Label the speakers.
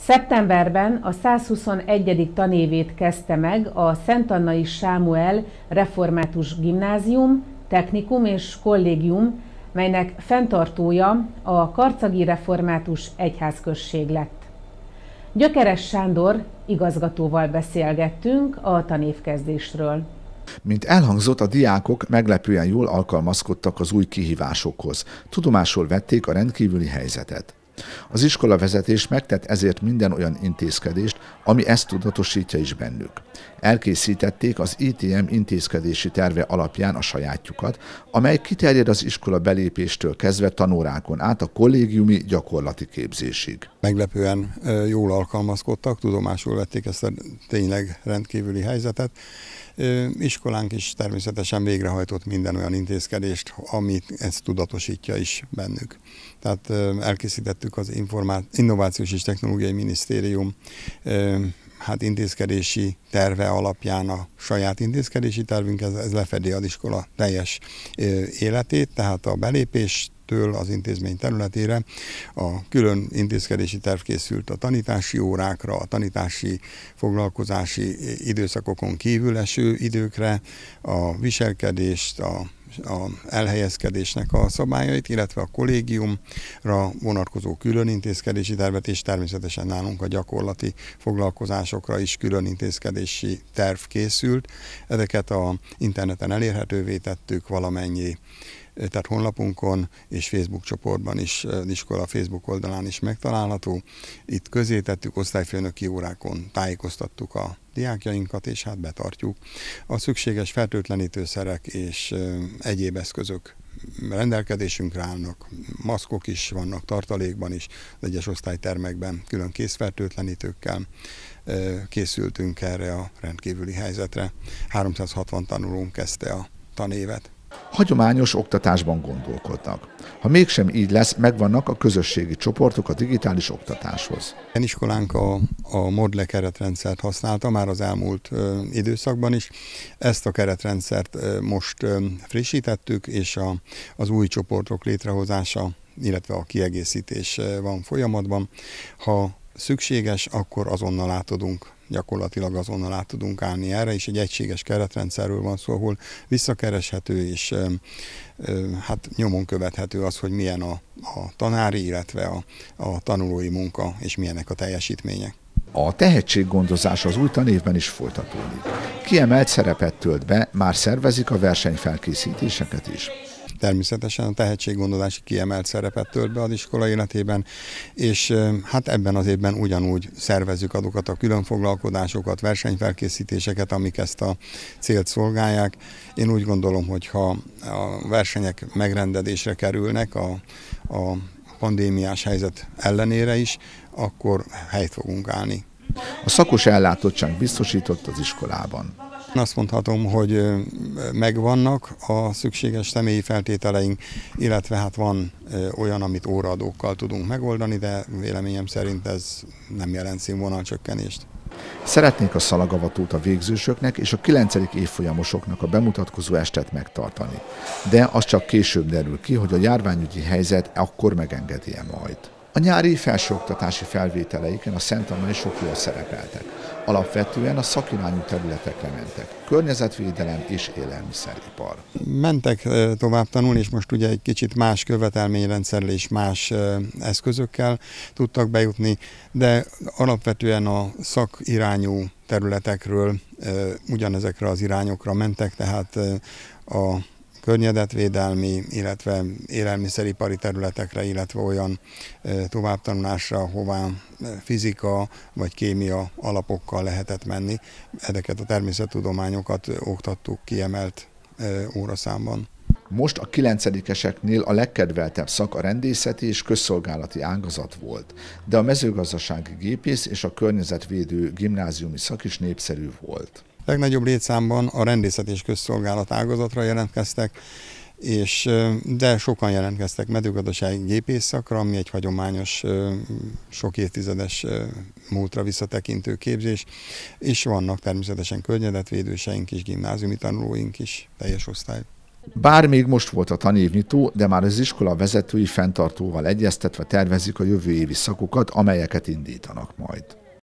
Speaker 1: Szeptemberben a 121. tanévét kezdte meg a Szentannai Sámuel Református Gimnázium, Technikum és Kollégium, melynek fenntartója a Karcagi Református Egyházközség lett. Gyökeres Sándor igazgatóval beszélgettünk a tanévkezdésről.
Speaker 2: Mint elhangzott, a diákok meglepően jól alkalmazkodtak az új kihívásokhoz. Tudomásul vették a rendkívüli helyzetet. Az iskolavezetés megtett ezért minden olyan intézkedést, ami ezt tudatosítja is bennük. Elkészítették az ITM intézkedési terve alapján a sajátjukat, amely kiterjed az iskola belépéstől kezdve tanórákon át a kollégiumi gyakorlati képzésig.
Speaker 3: Meglepően jól alkalmazkodtak, tudomásul vették ezt a tényleg rendkívüli helyzetet. Iskolánk is természetesen végrehajtott minden olyan intézkedést, amit ezt tudatosítja is bennük. Tehát elkészítettük az Innovációs és Technológiai Minisztérium intézkedési terve alapján a saját intézkedési tervünk, ez lefedi az iskola teljes életét, tehát a belépéstől az intézmény területére a külön intézkedési terv készült a tanítási órákra, a tanítási foglalkozási időszakokon kívül eső időkre, a viselkedést, a elhelyezkedésnek a szabályait, illetve a kollégiumra vonatkozó külön intézkedési tervet, és természetesen nálunk a gyakorlati foglalkozásokra is külön intézkedési terv készült. Ezeket az interneten elérhetővé tettük valamennyi, tehát honlapunkon és Facebook csoportban is, az iskola Facebook oldalán is megtalálható. Itt közé tettük, osztályfőnöki órákon tájékoztattuk a diákjainkat, és betartjuk. A szükséges fertőtlenítőszerek és egyéb eszközök rendelkezésünkre állnak, maszkok is vannak tartalékban is, az egyes osztálytermekben külön készfertőtlenítőkkel készültünk erre a rendkívüli helyzetre. 360 tanulónk kezdte a tanévet.
Speaker 2: Hagyományos oktatásban gondolkodnak. Ha mégsem így lesz, megvannak a közösségi csoportok a digitális oktatáshoz.
Speaker 3: Az iskolánk a Modle keretrendszert használta már az elmúlt időszakban is. Ezt a keretrendszert most frissítettük, és az új csoportok létrehozása, illetve a kiegészítés van folyamatban. Ha szükséges, akkor gyakorlatilag azonnal át tudunk állni erre, és egy egységes keretrendszerről van szó, ahol visszakereshető és nyomon követhető az, hogy milyen a tanári, illetve a tanulói munka, és milyenek a teljesítmények.
Speaker 2: A tehetséggondozás az új tanévben is folytatódik. Kiemelt szerepet tölt be, már szervezik a versenyfelkészítéseket is.
Speaker 3: Természetesen a tehetséggondozási kiemelt szerepet tölt be az iskola életében, és ebben az évben ugyanúgy szervezzük azokat a külön foglalkozásokat, versenyfelkészítéseket, amik ezt a célt szolgálják. Én úgy gondolom, hogy ha a versenyek megrendezésre kerülnek a pandémiás helyzet ellenére is, akkor helyt fogunk állni.
Speaker 2: A szakos ellátottság biztosított az iskolában.
Speaker 3: Azt mondhatom, hogy megvannak a szükséges személyi feltételeink, illetve van olyan, amit óraadókkal tudunk megoldani, de véleményem szerint ez nem jelent színvonalcsökkenést.
Speaker 2: Szeretnék a szalagavatót a végzősöknek és a 9. évfolyamosoknak a bemutatkozó estet megtartani, de az csak később derül ki, hogy a járványügyi helyzet akkor megengedi-e majd. A nyári felsőoktatási felvételeiken a szentannaiosok jól szerepeltek. Alapvetően a szakirányú területekre mentek. Környezetvédelem és élelmiszeripar.
Speaker 3: Mentek tovább tanulni, és most ugye egy kicsit más követelményrendszerrel és más eszközökkel tudtak bejutni, de alapvetően a szakirányú területekről ugyanezekre az irányokra mentek, tehát a környezetvédelmi, illetve élelmiszeripari területekre, illetve olyan továbbtanulásra, hová fizika vagy kémia alapokkal lehetett menni. Ezeket a természettudományokat oktattuk kiemelt óraszámban.
Speaker 2: Most a 9-eseknél a legkedveltebb szak a rendészeti és közszolgálati ágazat volt, de a mezőgazdasági gépész és a környezetvédő gimnáziumi szak is népszerű volt.
Speaker 3: Legnagyobb létszámban a rendészet és közszolgálat ágazatra jelentkeztek, de sokan jelentkeztek mezőgazdasági gépész szakra, ami egy hagyományos, sok évtizedes múltra visszatekintő képzés, és vannak természetesen környezetvédőseink is, gimnáziumi tanulóink is, teljes osztály.
Speaker 2: Bár még most volt a tanévnyitó, de már az iskola vezetői fenntartóval egyeztetve tervezik a jövő évi szakokat, amelyeket indítanak majd.